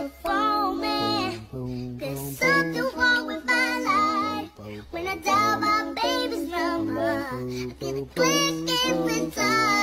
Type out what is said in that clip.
the phone, man. There's something wrong with my life. When I dial my baby's number, I get a click every time.